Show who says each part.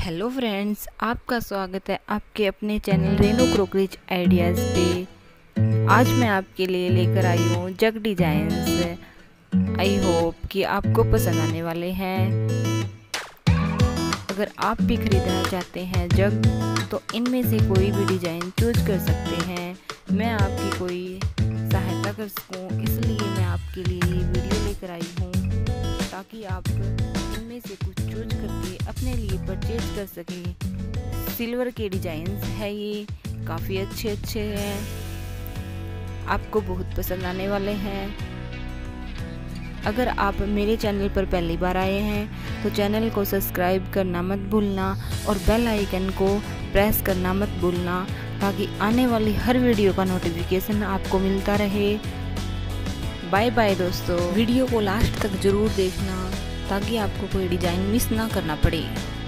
Speaker 1: Hello friends, आपका स्वागत है आपके अपने चैनल रेनो क्रोकरीज आइडियाज़ पे। आज मैं आपके लिए लेकर आई हूँ जग डिजाइन्स। आई होप कि आपको पसंद आने वाले हैं। अगर आप भी खरीदना चाहते हैं जग तो इनमें से कोई भी डिज़ाइन चूज कर सकते हैं। मैं आपकी कोई सहायता कर सकूँ, इसलिए मैं आपके लिए ये वीडियो लेकर आई हूँ ताकि आप इनमें से कुछ चूज करके अपने लिए परचेज कर सकें। सिल्वर के डिजाइन्स है, ये काफ़ी अच्छे हैं, आपको बहुत पसंद आने वाले हैं। अगर आप मेरे चैनल पर पहली बार आए हैं तो चैनल को सब्सक्राइब करना मत भूलना और बेल आइकन को प्रेस करना मत भूलना ताकि आने वाली हर वीडियो का नोटिफिकेशन आपको मिलता रहे। बाय बाय दोस्तों, वीडियो को लास्ट तक ज़रूर देखना ताकि आपको कोई डिज़ाइन मिस ना करना पड़े।